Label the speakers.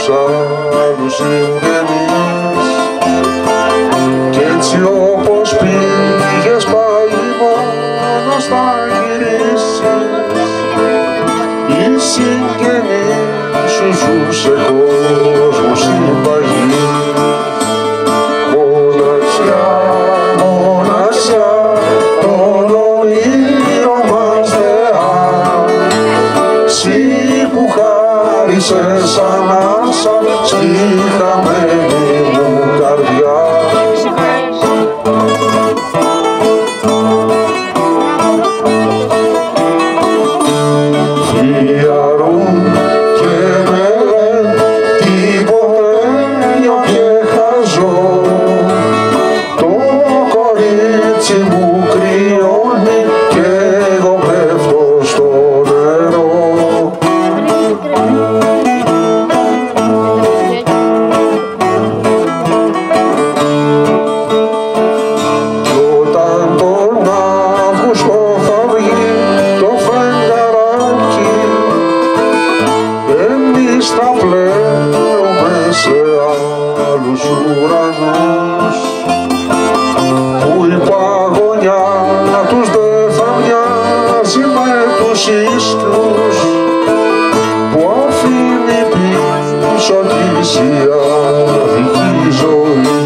Speaker 1: τους άλλους συγγενείς. Κι έτσι όπως πήγες πάλι μόνος θα γυρίσεις. Οι συγγενείς σου ζουν σε κόσμο συμπαγής. Μοναξιά, μοναξιά, τον όνειρο μας θεά, συ που χάρισες ανάσα στη χαμένη μου καρδιά. Φιαρούν και με τίποτε και χαζό, το κορίτσι μου κρυώνει και εγώ πέφτω στο νερό. Κι όταν τον Αύγουστο θα βγει το φεγγαράκι, εμείς θα πλέουμε σε άλλους ουρανούς, που η παγωνιά τους δε θα μοιάζει με τους ίσκιους που αφήνει πίσω της η άδικη ζωή.